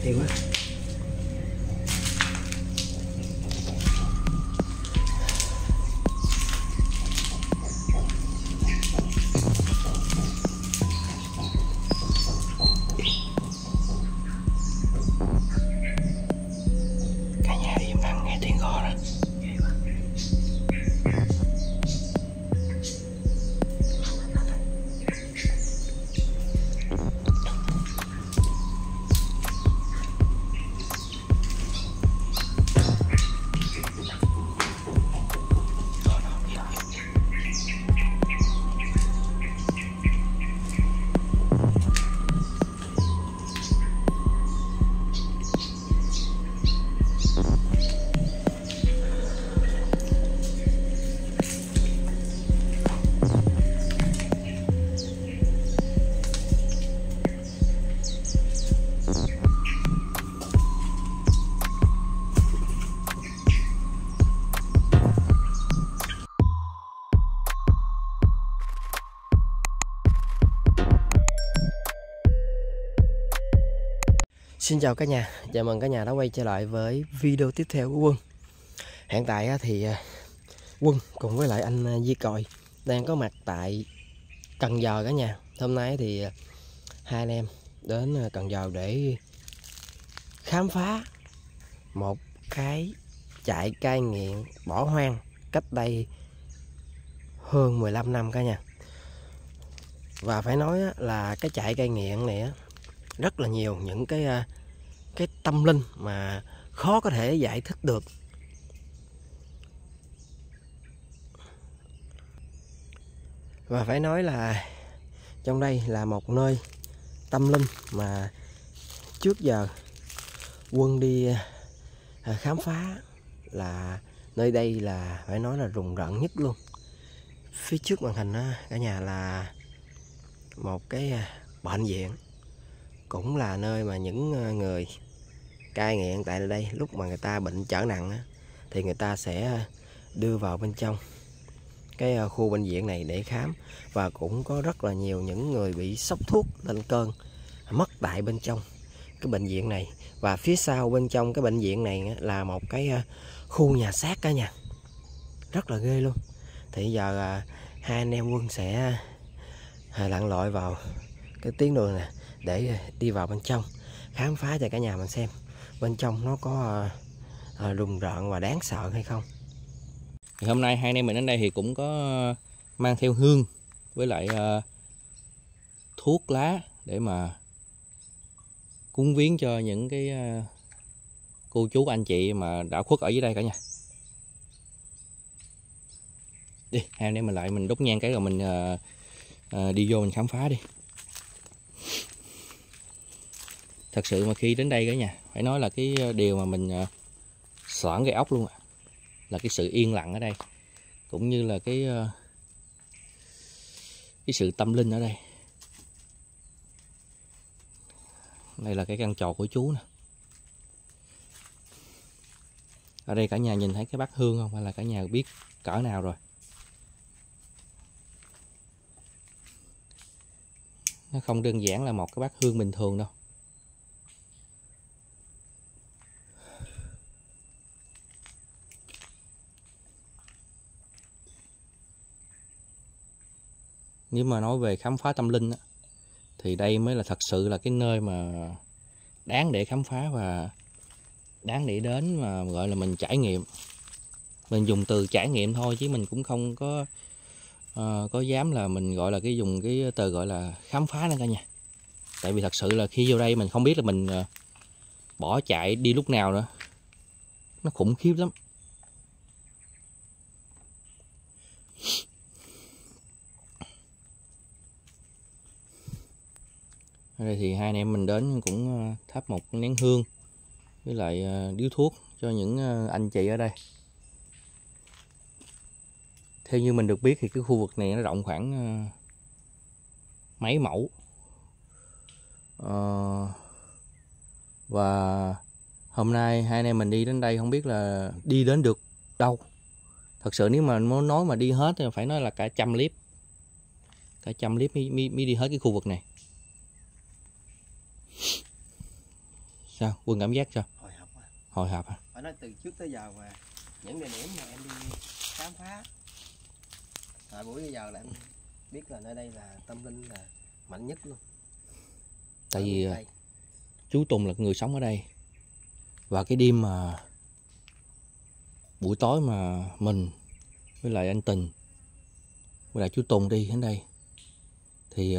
Hay quá. Cả nhà im lặng nghe tiếng gõ đó. Xin chào cả nhà, chào mừng cả nhà đã quay trở lại với video tiếp theo của Quân. Hiện tại thì Quân cùng với lại anh Di Còi đang có mặt tại Cần Giờ cả nhà. Hôm nay thì hai anh em đến Cần Giờ để khám phá một cái trại cai nghiện bỏ hoang cách đây hơn 15 năm cả nhà. Và phải nói là cái trại cai nghiện này rất là nhiều những cái tâm linh mà khó có thể giải thích được. Và phải nói là trong đây là một nơi tâm linh mà trước giờ Quân đi khám phá là nơi đây là phải nói là rùng rợn nhất luôn. Phía trước màn hình cả nhà là một cái bệnh viện, cũng là nơi mà những người cai nghiện tại đây lúc mà người ta bệnh trở nặng thì người ta sẽ đưa vào bên trong cái khu bệnh viện này để khám. Và cũng có rất là nhiều những người bị sốc thuốc lên cơn mất tại bên trong cái bệnh viện này. Và phía sau bên trong cái bệnh viện này là một cái khu nhà xác cả nhà, rất là ghê luôn. Thì giờ hai anh em Quân sẽ lặn lội vào cái tuyến đường này để đi vào bên trong khám phá cho cả nhà mình xem bên trong nó có rùng rợn và đáng sợ hay không. Thì hôm nay hai anh em mình đến đây thì cũng có mang theo hương với lại thuốc lá để mà cúng viếng cho những cái cô chú anh chị mà đã khuất ở dưới đây cả nhà. Đi, hai anh em mình lại mình đốt nhang cái rồi mình đi vô mình khám phá đi. Thật sự mà khi đến đây cả nhà phải nói là cái điều mà mình xoảng cái óc luôn là cái sự yên lặng ở đây, cũng như là cái sự tâm linh ở đây. Đây là cái căn tròi của chú nè. Ở đây cả nhà nhìn thấy cái bát hương không, hay là cả nhà biết cỡ nào rồi? Nó không đơn giản là một cái bát hương bình thường đâu. Nếu mà nói về khám phá tâm linh thì đây mới là thật sự là cái nơi mà đáng để khám phá và đáng để đến, mà gọi là mình trải nghiệm. Mình dùng từ trải nghiệm thôi chứ mình cũng không có dám là mình gọi là dùng cái từ gọi là khám phá nữa cả nhà. Tại vì thật sự là khi vô đây mình không biết là mình bỏ chạy đi lúc nào nữa. Nó khủng khiếp lắm. Ở đây thì hai anh em mình đến cũng thắp một nén hương với lại điếu thuốc cho những anh chị ở đây. Theo như mình được biết thì cái khu vực này nó rộng khoảng mấy mẫu. Và hôm nay hai anh em mình đi đến đây không biết là đi đến được đâu. Thật sự nếu mà nói mà đi hết thì phải nói là cả 100 clip. Cả 100 clip mới đi hết cái khu vực này. Sao Quân cảm giác sao? hồi hộp à. Hồi hộp à? Phải nói từ trước tới giờ mà những địa điểm mà em đi khám phá thời buổi bây giờ là em biết là nơi đây là tâm linh là mạnh nhất luôn. Tại vì chú Tùng là người sống ở đây, và cái đêm mà buổi tối mà mình với lại anh Tình với lại chú Tùng đi đến đây thì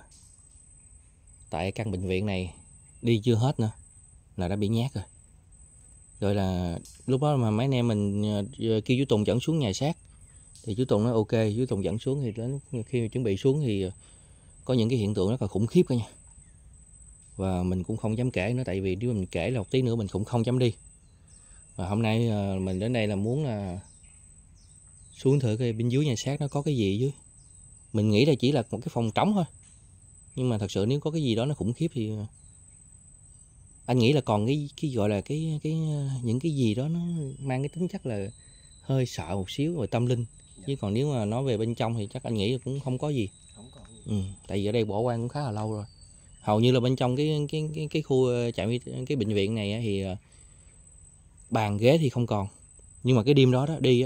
tại căn bệnh viện này đi chưa hết nữa là đã bị nhát rồi. Rồi là lúc đó mà mấy anh em mình kêu chú Tùng dẫn xuống nhà xác thì chú Tùng nói ok, chú Tùng dẫn xuống thì đến khi chuẩn bị xuống thì có những cái hiện tượng rất là khủng khiếp cả nha. Và mình cũng không dám kể nữa, tại vì nếu mình kể là một tí nữa mình cũng không dám đi. Và hôm nay mình đến đây là muốn là xuống thử cái bên dưới nhà xác nó có cái gì dưới. Mình nghĩ là chỉ là một cái phòng trống thôi, nhưng mà thật sự nếu có cái gì đó nó khủng khiếp thì anh nghĩ là còn cái gọi là cái những cái gì đó nó mang cái tính chất là hơi sợ một xíu về tâm linh. Chứ còn nếu mà nói về bên trong thì chắc anh nghĩ cũng không có gì. Không còn gì. Tại vì ở đây bỏ hoang cũng khá là lâu rồi. Hầu như là bên trong cái khu cái bệnh viện này thì bàn ghế thì không còn. Nhưng mà cái đêm đó đi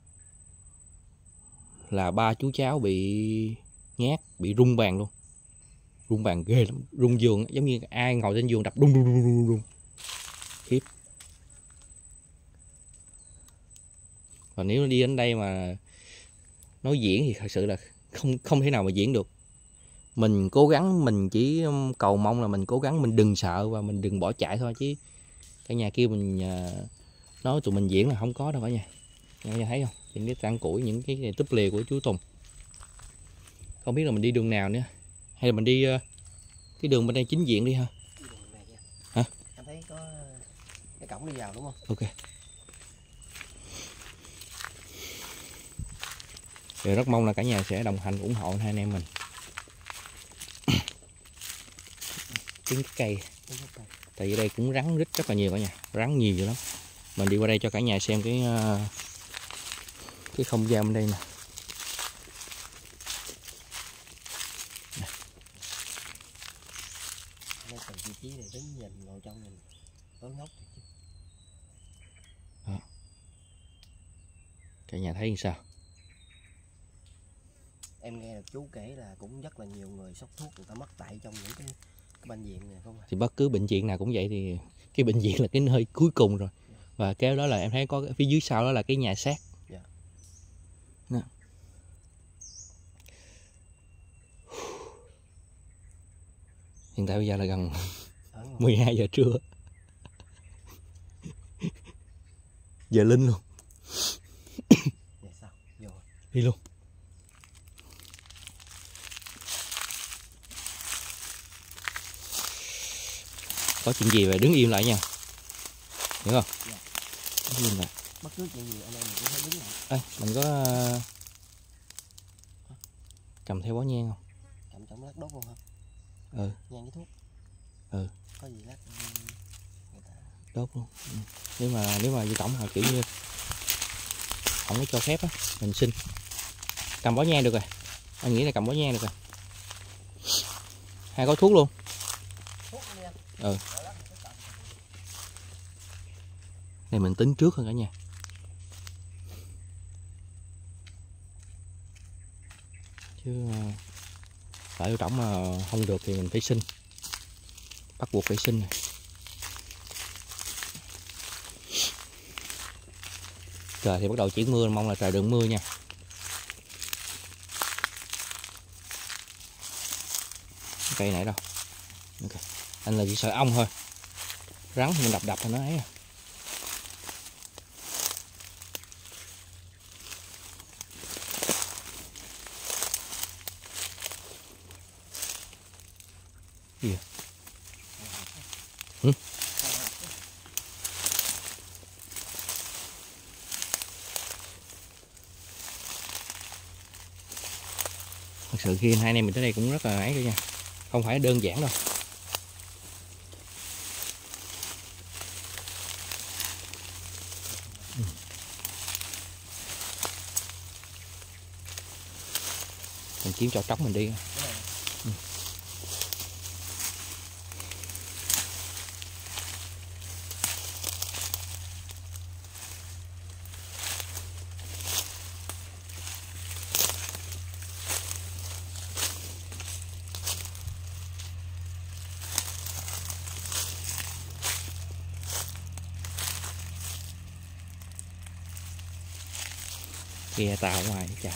là 3 chú cháu bị nhát, bị rung bàn luôn. Rung bàn ghê lắm, rung giường giống như ai ngồi trên giường đập đung đung đung đung đung. Khiếp. Và nếu nó đi đến đây mà nói diễn thì thật sự là không thể nào mà diễn được. Mình cố gắng, mình chỉ cầu mong là mình cố gắng mình đừng sợ và mình đừng bỏ chạy thôi, chứ cả nhà kia mình nói tụi mình diễn là không có đâu cả nhà. Cả nhà thấy không? Những cái tảng củi, những cái túp lều của chú Tùng. Không biết là mình đi đường nào nữa, hay là mình đi cái đường bên đây chính diện đi ha. Hả? Em thấy có cái cổng đi vào đúng không? Ok. Rồi rất mong là cả nhà sẽ đồng hành ủng hộ hai anh em mình. Tiếng cây. Tại vì đây cũng rắn rít rất là nhiều cả nhà, rắn nhiều dữ lắm. Mình đi qua đây cho cả nhà xem cái không gian bên đây nè. Đây từ vị trí này đứng nhìn ngồi trong mình ớn ngốc. Cả nhà thấy sao? Em nghe được chú kể là cũng rất là nhiều người sốc thuốc người ta mất tại trong những cái bệnh viện này không ạ? Thì bất cứ bệnh viện nào cũng vậy, thì cái bệnh viện là cái nơi cuối cùng rồi. Và cái đó là em thấy có phía dưới sau đó là cái nhà xác. Dạ. Nè. Hiện tại bây giờ là gần 12 giờ trưa. Giờ linh luôn. Dạ sao? Vô. Đi luôn. Có chuyện gì phải đứng im lại nha. Hiểu không? Dạ. Đứng im lại. Bất cứ chuyện gì anh em cũng phải đứng lại. Ê, mình có cầm theo bó nhang không? Cầm trong lát đốt luôn hả? Ừ. Nhang với thuốc. Ừ. Có gì lát người ta Đốt luôn. Nếu mà Duy Tổng họ kiểu như không có cho phép á, mình xin cầm bó nhang được rồi. Anh nghĩ là cầm bó nhang được rồi. Hai gói thuốc luôn. thuốc đi anh. Ừ. Này mình tính trước hơn cả nhà. Chứ phải Duy Tổng mà không được thì mình phải xin. Bắt buộc phải xin này. Trời thì bắt đầu chuyển mưa, mong là trời đừng mưa nha. Cây này đâu. Okay. Anh là chỉ sợ ong thôi. Rắn thì mình đập thì nó ấy à. Gì vậy? Thật sự khi hai anh em mình tới đây cũng rất là ấy rồi nha. Không phải đơn giản đâu. Mình kiếm chỗ trống mình đi. Ghe tàu ngoài trời.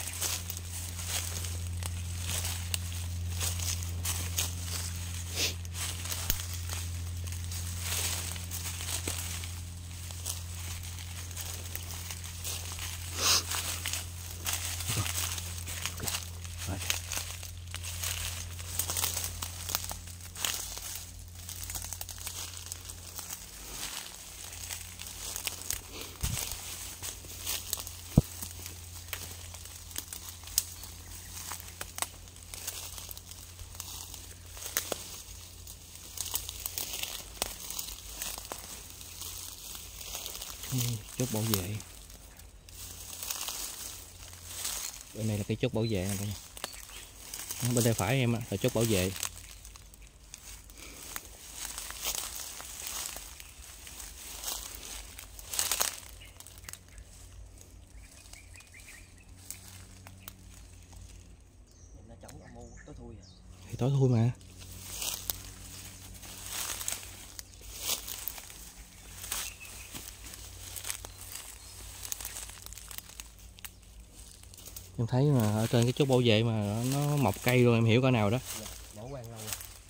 Chốt bảo vệ. Bên này là cái chốt bảo vệ này. Bên tay phải em là chốt bảo vệ. Thì tối thui mà. Em thấy mà ở trên cái chốt bảo vệ mà nó mọc cây luôn, em hiểu cỡ nào đó. Bỏ quan lâu rồi.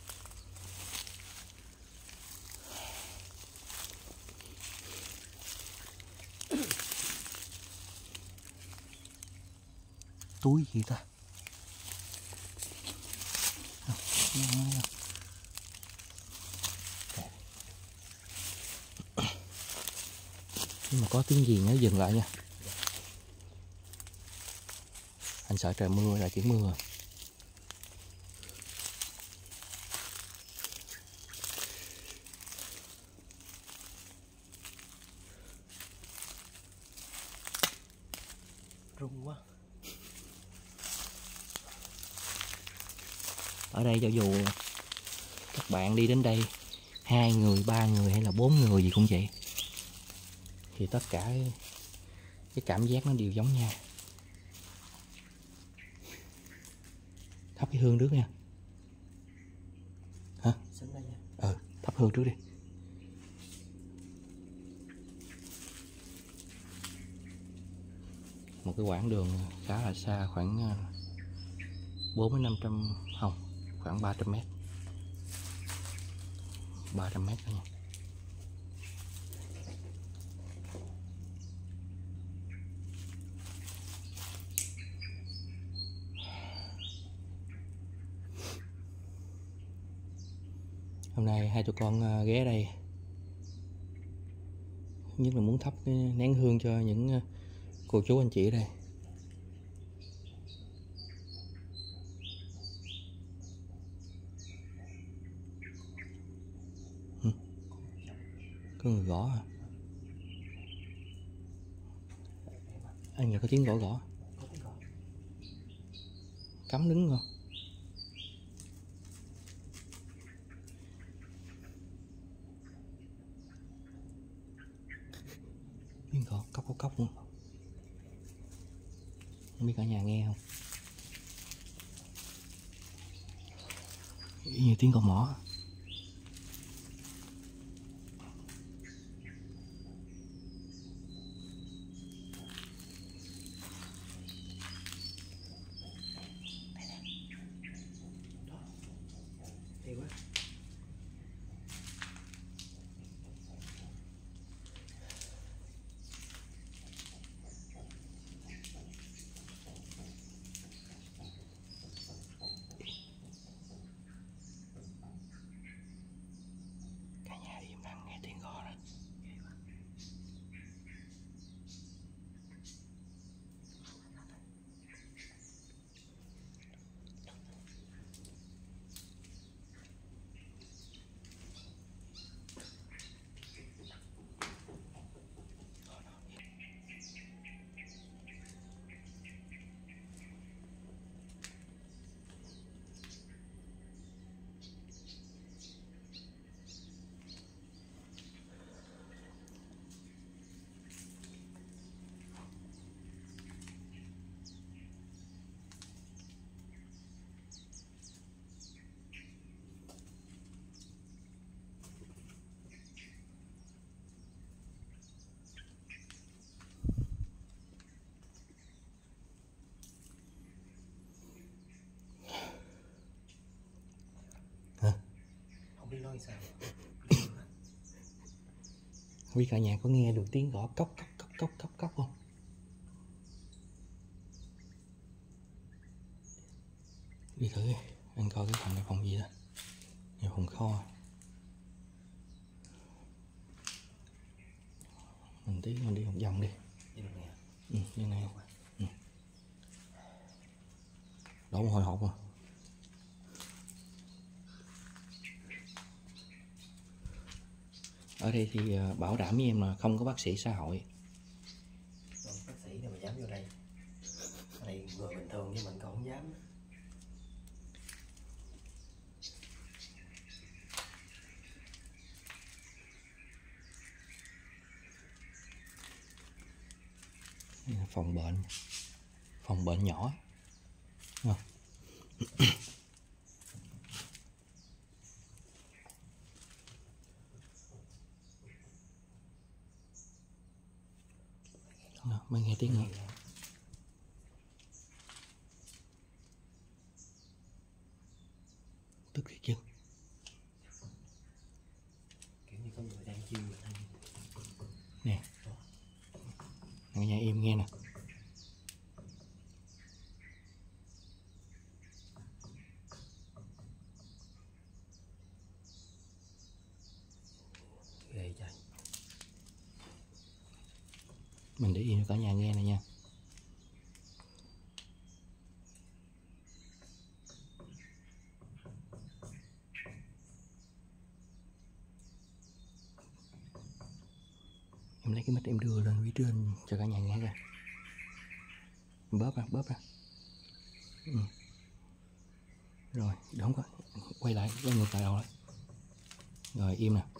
Túi gì ta? Nhưng mà có tiếng gì nhớ dừng lại nha. Anh sợ trời mưa là chỉ mưa. Rung quá. Ở đây cho dù các bạn đi đến đây 2 người, 3 người hay là 4 người gì cũng vậy, thì tất cả cái cảm giác nó đều giống nhau. Thắp cái hương trước nha. Hả? Thắp hương trước đi. Một cái quãng đường khá là xa, khoảng 400-500, không, khoảng 300 mét. 300 mét thôi nha. Hôm nay hai tụi con ghé đây nhất là muốn thắp cái nén hương cho những cô chú anh chị ở đây. Có người gõ à? Anh nghe có tiếng gõ gõ. Cắm đứng không? Tiếng gõ cốc cốc cốc luôn. Không biết cả nhà nghe không? Như tiếng con mỏ. biết nói sao. Không biết cả nhà có nghe được tiếng gõ cốc cốc cốc cốc cốc cốc không? Đi thử đi, anh coi cái phòng này phòng gì đó. Nhà phòng kho. Mình đi một vòng đi. Đi đường này hả? Ừ, như này. Ừ. Đổ một hồi hộp à. Ở đây thì bảo đảm với em là không có bác sĩ xã hội. Không, bác sĩ nào mà dám vô đây. Ở đây người bình thường nhưng mình còn không dám. Phòng bệnh nhỏ. Không? Mới nghe tiếng nữa. Tức thiệt chứ. Kiểu như có người đang chiêu mình. Nè. Nghe nhà im nghe nè. Ghê trời. Mình để yên cho cả nhà nghe này nha. Em lấy cái mic em đưa lên phía trên cho cả nhà nghe coi. Bóp ra. Ừ. Rồi, không có. Quay ngược lại đầu lại. Rồi im nè.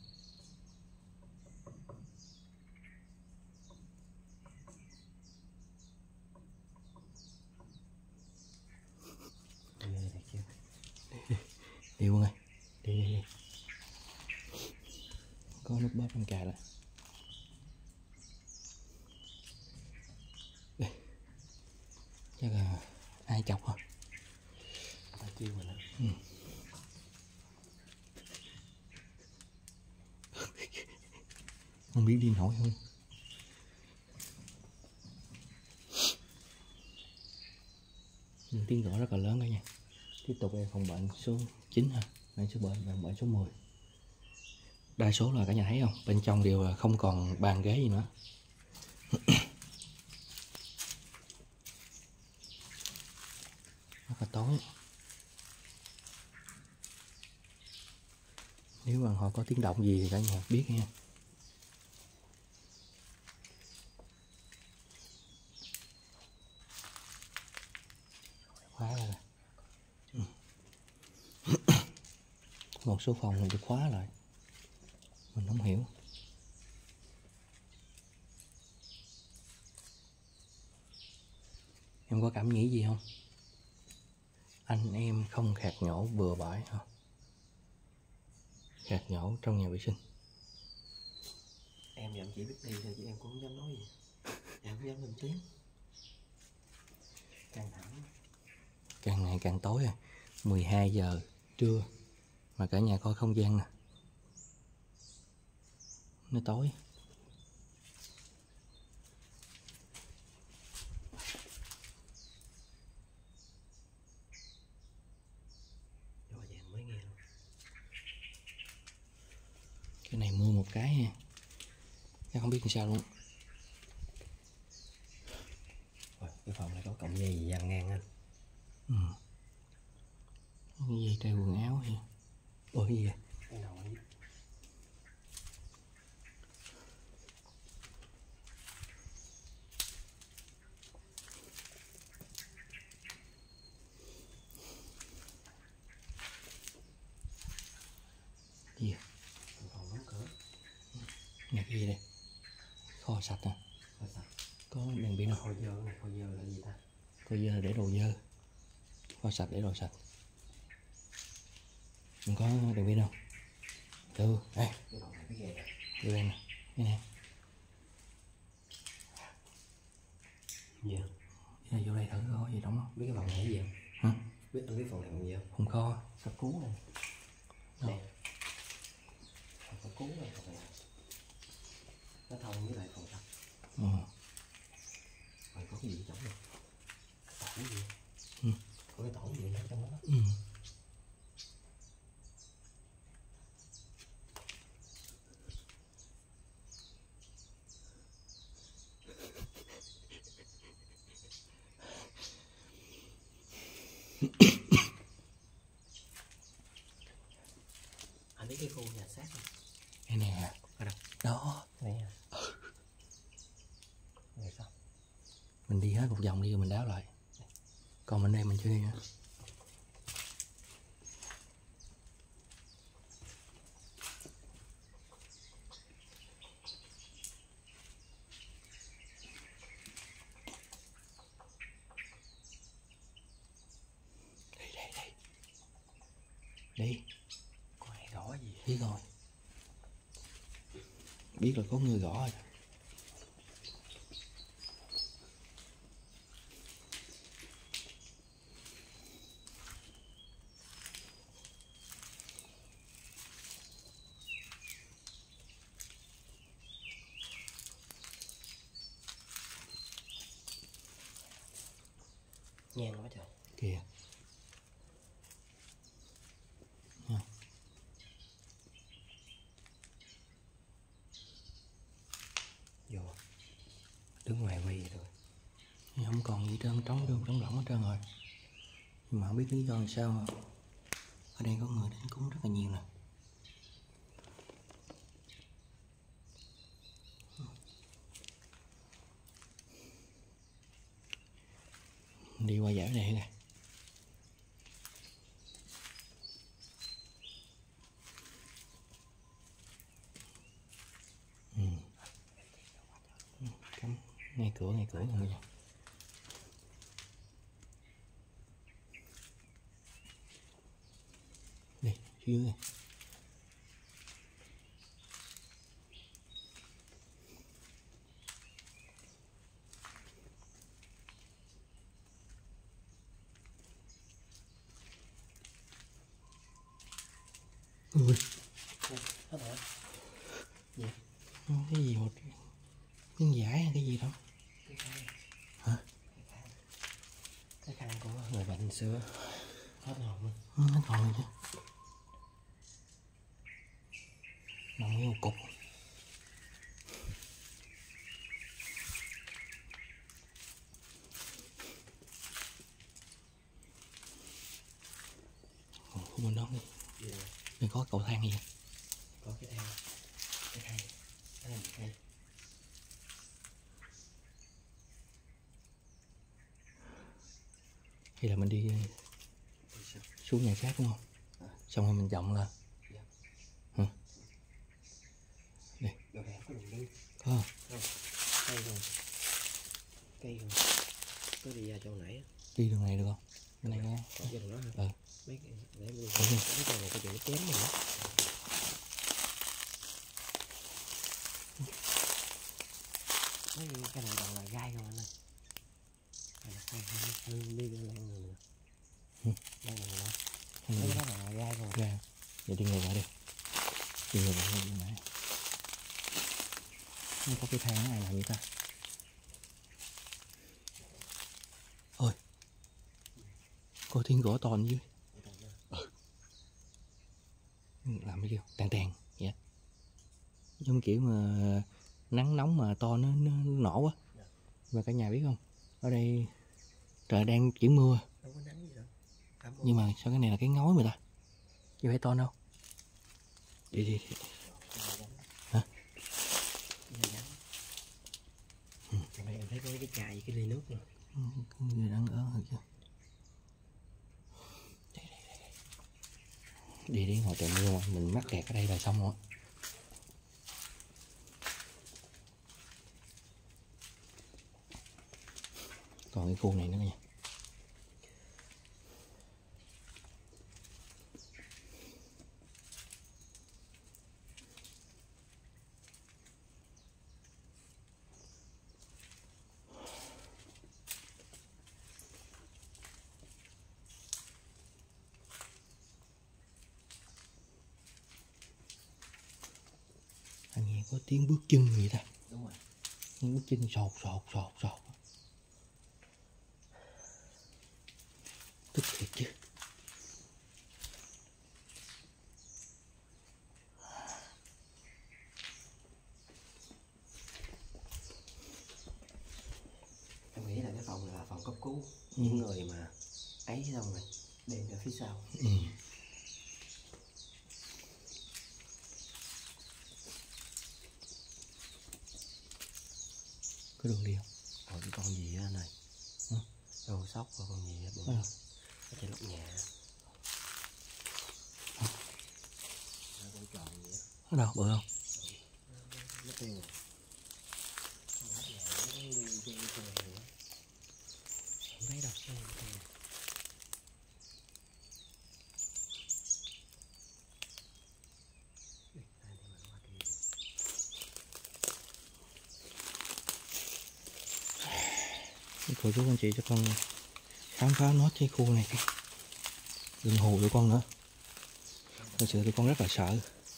Đi Quân ơi. Đi. Có nút bóp anh cài lại. Đây. Chắc là ai chọc hả? Ai chiêu mình á. Ừ. Không biết đi nổi không. Nhưng tiếng gõ rất là lớn đó nha. Tiếp tục về phòng bệnh số 9 ha. Bệnh số 10. Đa số là cả nhà thấy không? Bên trong đều là không còn bàn ghế gì nữa. Rất là tối. Nếu mà họ có tiếng động gì thì cả nhà biết nha. Khóa lại. Một số phòng mình được khóa lại. Mình không hiểu. Em có cảm nghĩ gì không? Anh em không khạc nhổ bừa bãi hả? Khạc nhổ trong nhà vệ sinh. Em thì em chỉ biết đi thôi chứ em cũng không dám nói gì. Em không dám lên tiếng. Căng thẳng. Càng ngày càng tối rồi. 12 giờ trưa mà cả nhà coi không gian nè. Nó tối. Rồi vậy mới nghe luôn. Cái này mua một cái ha. Chắc không biết làm sao luôn. Rồi, cái phòng này có cọng dây gì dang ngang anh? Ừ. Cái dây treo quần áo vậy. Ủa cái gì vậy? Cái đầu ấy. Gì vậy? Phòng đóng cửa. Nhà cái gì đây? Kho sạch à? Kho sạch. Có đèn pin không? Kho dơ là gì ta? Kho dơ để đồ dơ. Kho sạch để đồ sạch. Mình có đèn pin không? Đây. Cái phòng này cái ghê nè. Đưa đây nè. Cái này. Gì không? Bây giờ vô đây thử có gì đóng không? Biết cái phòng này cái gì không? Hả? Biết anh biết phòng này bằng gì không? Phòng kho. Sắp cứu này. Nè. Phần cuốn này phần này. Nó thông với lại phần tập. Rồi có cái gì trong này? Tổ gì? Có cái tổ gì ở trong đó? Anh biết cái khu nhà xác không? Cái này hả? Ở đâu? Đó. Đây hả? Rồi sao? Mình đi hết một vòng đi rồi mình đáo lại. Còn bên đây mình chưa đi nữa. Đi. Có ai gõ gì? Biết rồi. Biết là có người gõ rồi. Nhang quá trời. Kìa. Vô. Đứng ngoài quay rồi. Không còn gì trơn, trống rỗng hết trơn rồi. Nhưng mà không biết lý do làm sao mà ở đây có người đến cúng rất là nhiều nè. Đi qua dãy này nè. Ngay cửa rồi mọi người. Đi phía dưới này. Ui. Hết rồi. Gì? Cái gì một miếng vải hay cái gì đó. Cái khăn. Hả? Cái khăn của người bệnh xưa. Hết hồn luôn. Hết hồn rồi chứ. Nằm nguyên một cục. Khu bên đó đi. Yeah. Đây có cầu thang gì? Có cái thang. Cái thang. Cái này hay. Hay là mình đi xuống nhà khác đúng không? Xong rồi mình vòng lên. Dạ. Hả? Đi. Đồ này có đường đi. Có không? Không. Cây rồi. Cây rồi. Có đi ra chỗ nãy á. Đi đường này được không? Cái này nghe. Có cái đường đó hả? Ừ. Mấy cái để mua. Cái này có chuyện chém mình á. Mấy cái này toàn là gai không anh ơi. Này là hay đi lên này nữa. Đây là nữa. Mấy cái đó là gai không? Ra. Vậy đi ngược lại đi. Đi ngược lại đi nãy. Không có cái thang nó ai làm vậy ta? Ôi. Có tiếng gõ to dưới. Làm cái kêu tàn tàn vậy. Giống kiểu mà nắng nóng mà to nó nổ quá. Và cả nhà biết không? Ở đây trời đang chuyển mưa. Đâu có nắng gì đâu. Nhưng mà sao cái này là cái ngói mà ta? Chứ phải to đâu. Đi. Hả? Ở đây em thấy có cái chai với cái ly nước rồi. Người đang ở rồi chứ. Đi ngồi trời mưa mà mình mắc kẹt ở đây là xong rồi. Còn cái khu này nữa nha. Nghe có tiếng bước chân gì ta? Đúng rồi. Tiếng bước chân sột sột sột sột. Tức thiệt chứ. Em nghĩ là cái phòng này là phòng cấp cứu những người mà ấy xong rồi đem ra phía sau. Có đường đi không? Cái con gì á này? Đồ sóc và con gì á bự. Ở trên nóc nhà. Con tròn gì á. Ở đâu bự không? Nó tiêu rồi. Không thấy đâu. Cô chú anh chị cho con khám phá nốt cái khu này, đừng hù tụi con nữa. Thật sự tụi con rất là sợ.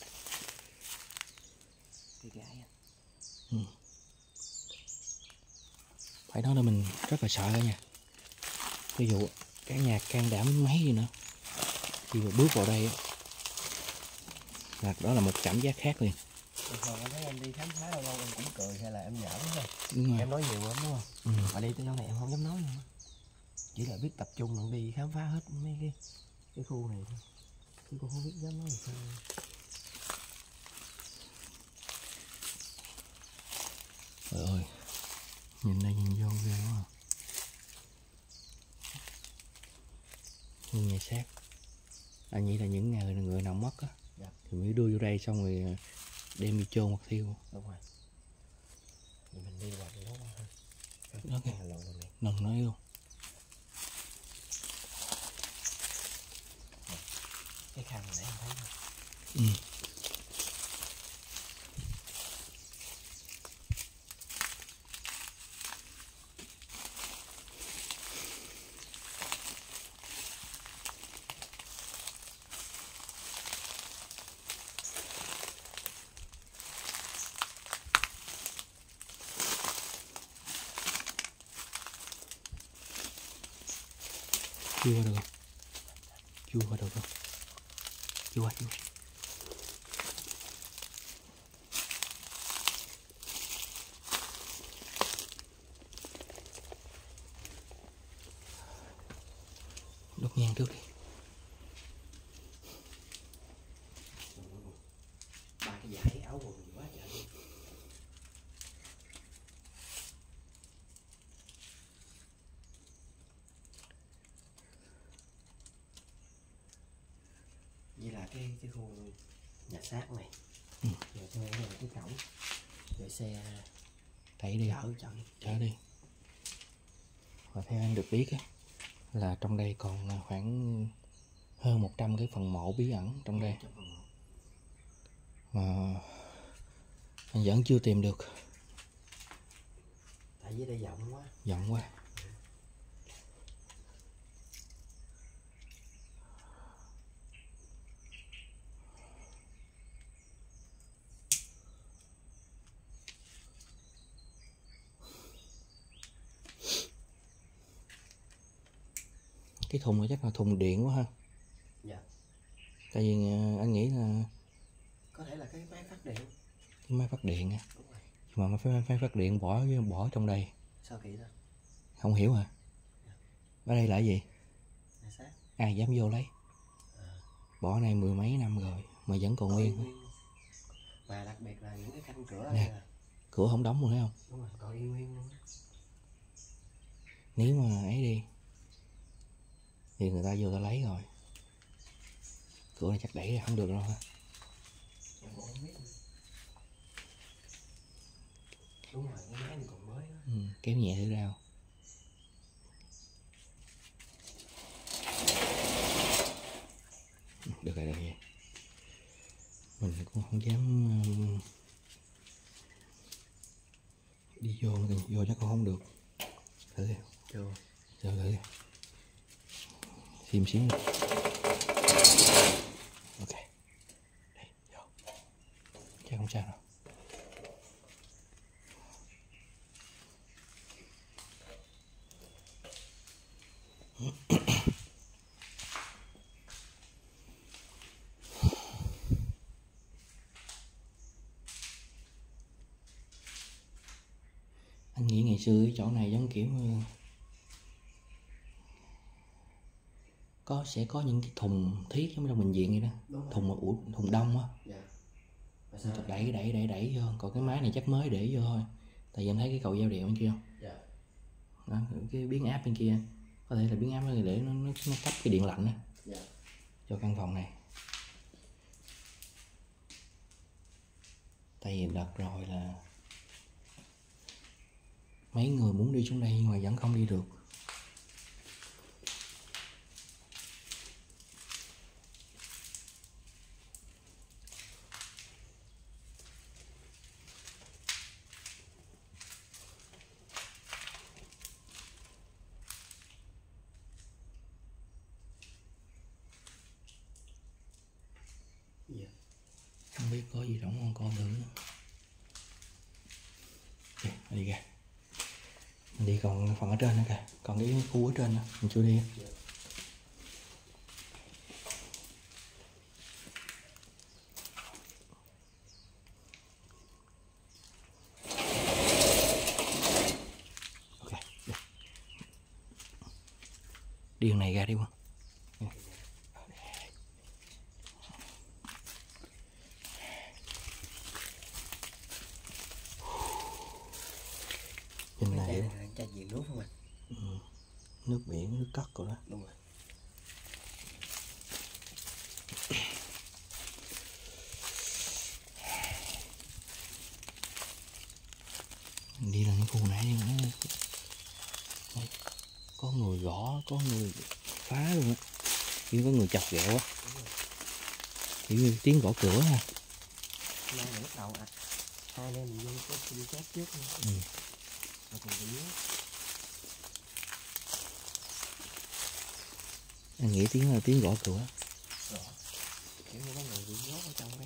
Phải nói là mình rất là sợ nha. Ví dụ cả nhà can đảm mấy gì nữa, khi mà bước vào đây là đó là một cảm giác khác liền. Thường em thấy em đi khám phá lâu lâu em cũng cười hay là em giỡn thôi. Đúng rồi. Em nói nhiều lắm đúng không? Mà đi tới chỗ này em không dám nói nữa. Chỉ là biết tập trung đi khám phá hết mấy cái khu này thôi. Chứ cũng không biết dám nói làm sao. Trời ơi, nhìn đây nhìn vô ghê quá à. Như nhà xác. Anh nghĩ là những người nào mất á, dạ, thì mới đưa vô đây xong rồi đem đi chôn hoặc thiêu. Đúng rồi. Thì mình đi vào cái đó thôi. Đó kìa, nần nói luôn. Cái khăn này em thấy không? Chưa qua được không? Chưa qua được không? Chưa qua. Đốt nhang trước đi. Ba cái dải áo quần gì quá trời. Vậy là cái khu nhà xác này. Rồi theo đây là cái cổng. Rồi xe Đẩy đi. Chở đi. Và theo anh được biết á, là trong đây còn khoảng hơn 100 cái phần mộ bí ẩn trong đây mà anh vẫn chưa tìm được. Tại vì đây rộng quá. Rộng quá. Cái thùng này chắc là thùng điện quá ha. Dạ. Tại vì anh nghĩ là có thể là cái máy phát điện. cái máy phát điện nha. Đúng rồi. Mà máy phát điện bỏ trong đây. Sao kỳ đó? Không hiểu hả? Dạ. Ở đây là cái gì? Nhà xác. Ai dám vô lấy? Bỏ này mười mấy năm rồi mà vẫn còn nguyên. Và đặc biệt là những cái canh cửa nè, này cửa không đóng luôn thấy không? Đúng rồi, còn yên nguyên luôn. Nếu mà ấy đi thì người ta vô ta lấy rồi. Cửa này chắc đẩy ra không được đâu ha. Đúng rồi, cái máy này còn mới đó. Kéo nhẹ thử ra. Được rồi, được rồi. Mình cũng không dám đi vô, vô chắc cũng không được. Thử đi. Chưa. Thử. Thêm xíu nữa. Ok. Đây, vô. Chắc không sao đâu. xưa cái chỗ này giống kiểu sẽ có những cái thùng thiết giống trong bệnh viện vậy đó, thùng đông á. Đẩy vô, còn cái máy này chắc mới để vô thôi. Tại vì em thấy cái cầu giao điện bên kia không? Đó, cái biến áp bên kia có thể là biến áp để nó cấp cái điện lạnh đó, cho căn phòng này. Tại vì đợt rồi là mấy người muốn đi xuống đây nhưng mà vẫn không đi được. Không biết có gì rỗng không, coi thử. Đi kìa, mình đi còn phần ở trên nữa kìa, còn cái khu ở trên nữa mình chưa đi. Ok, đi đường này ra đi không? Nhìn này chai gì nước không ạ? Nước biển, nước cất rồi đó. Đúng rồi. Mình đi lên cái khu này đi mà có người gõ, có người phá luôn á, kiểu có người chọc ghẹo á, kiểu như tiếng gõ cửa ha. Nay là bắt đầu hai anh em mình vô có đi chat trước nữa. Rồi cùng đi dưới. Anh nghĩ tiếng là tiếng gõ cửa. Kiểu như có người bị nhốt ở trong cái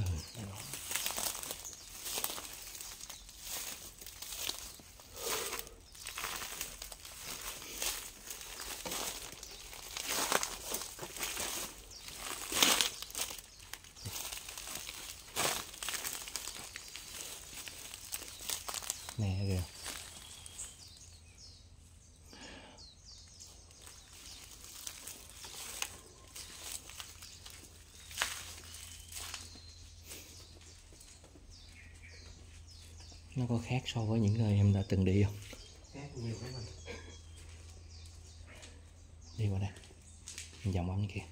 nè kìa. Nó có khác so với những nơi em đã từng đi không? khác nhiều lắm anh. Đi qua đây, mình vòng ống kia.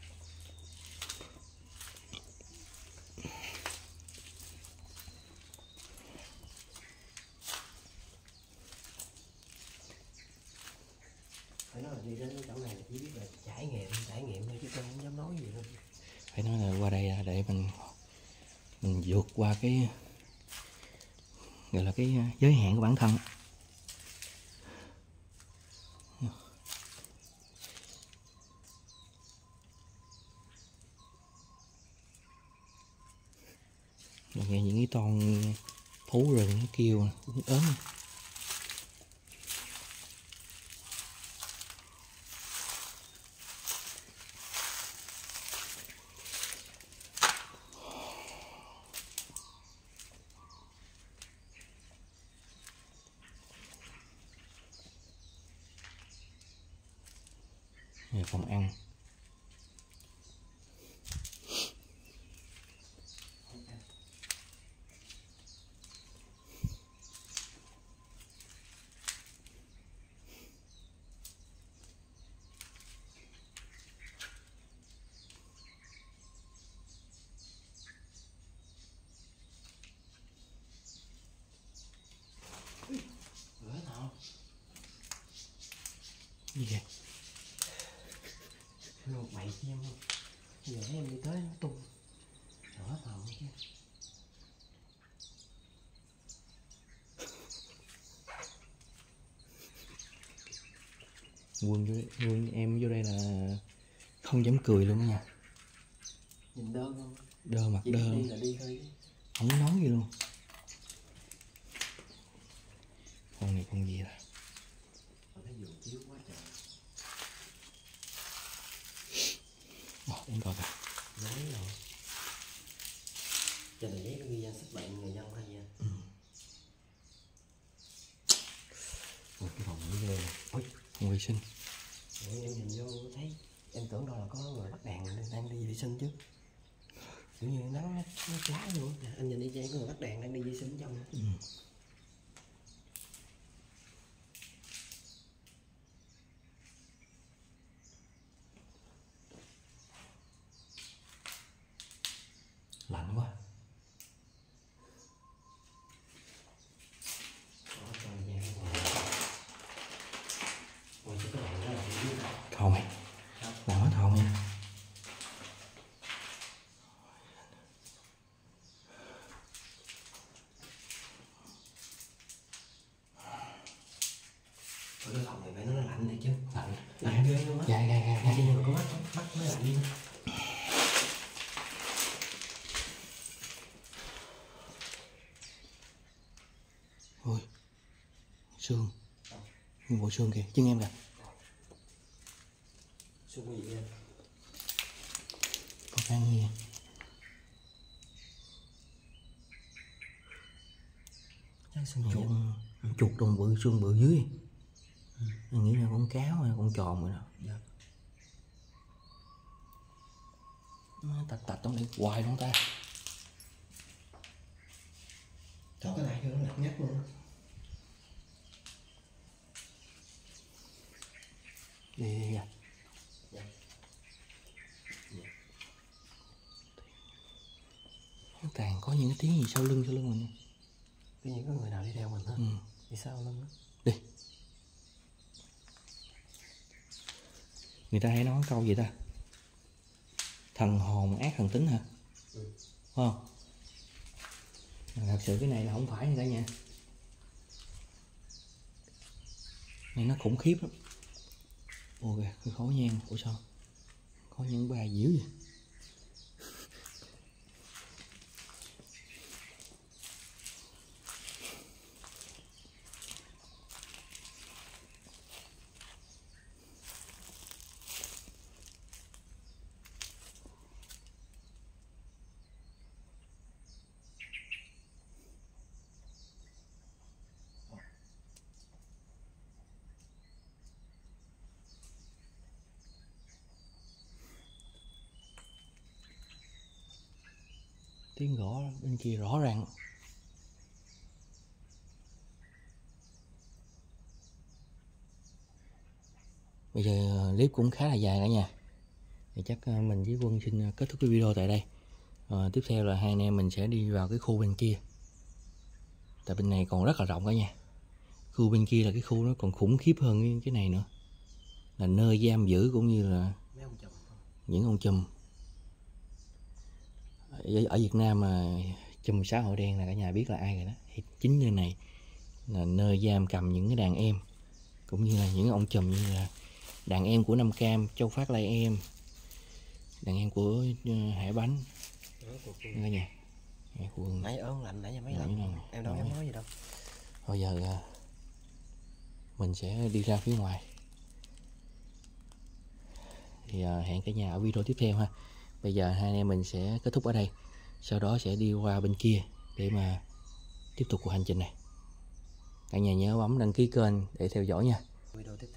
Phải nói là đi đến cái chỗ này là chỉ biết là trải nghiệm thôi chứ tôi không dám nói gì đâu. Phải nói là qua đây để mình vượt qua cái gọi là cái giới hạn của bản thân. Mình nghe những cái con thú rừng nó kêu cũng ớn. Về phòng ăn. Rửa nào. Gì vậy? Một bầy chim luôn. Giờ thấy em đi tới nó tung. Rửa nào chứ. Quân em vô đây là không dám cười luôn đó nha. Nhìn đơ không? Đơ mặt chỉ đơ. Đi là đi thôi chứ. Không nói gì luôn. Con này con gì à? Tôi thấy giường chiếu quá trời. Em coi kìa. Nói rồi. Trên tờ giấy có ghi danh sách bệnh người dân hay gì anh? vệ sinh. Em nhìn vô thấy em tưởng đâu là có người bắt đèn đang đi vệ sinh chứ. Kiểu như nắng nó cháy luôn. Anh nhìn đi dây có người bắt đèn đang đi vệ sinh trong. Lạnh quá. Thò mày. Làm hết thò mày. Cái phòng này phải nó lạnh này chứ. Lạnh. Lạnh ghê luôn á. Gai. Nhưng mà có mắt mới lạnh. Ôi. Xương. Nguyên bộ xương kìa, chân em kìa. Xương gì em? Có ăn gì? Chuột đồng bự, xương bự dưới. Anh nghĩ là con cáo hay con tròn rồi đó. Dạ. Nó tạch trong đây hoài luôn ta. Cho cái này cho nó lạnh ngắt luôn. Đi ra. Dạ. Tàn có những cái tiếng gì sau lưng mình. Cái gì có người nào đi theo mình hả? Đi sau lưng đó. Đi. Người ta hay nói câu gì ta? Thần hồn ác thần tính hả? Phải không? Thật sự cái này là không phải người ta nha. Này nó khủng khiếp lắm. Ồ kìa, cái khói nhang. Ủa sao? Có những bài dữ vậy? Tiếng gõ bên kia rõ ràng. Bây giờ clip cũng khá là dài cả nhà. Thì chắc mình với Quân xin kết thúc cái video tại đây. Tiếp theo là hai anh em mình sẽ đi vào cái khu bên kia. Tại bên này còn rất là rộng cả nhà. Khu bên kia là cái khu nó còn khủng khiếp hơn cái này nữa. Là nơi giam giữ cũng như là những ông chùm. Ở Việt Nam mà chùm xã hội đen là cả nhà biết là ai rồi đó. Thì chính nơi này là nơi giam cầm những cái đàn em, cũng như là những ông chùm như là đàn em của Nam Cam, Châu Phát Lai Em, đàn em của Hải Bánh cả nhà. Nãy ớn lạnh nãy giờ mấy lần em đâu dám nói gì đâu. Bây giờ mình sẽ đi ra phía ngoài. Thì hẹn cả nhà ở video tiếp theo ha. Bây giờ hai anh em mình sẽ kết thúc ở đây. Sau đó sẽ đi qua bên kia để mà tiếp tục cuộc hành trình này. Cả nhà nhớ bấm đăng ký kênh để theo dõi nha. Video tiếp theo.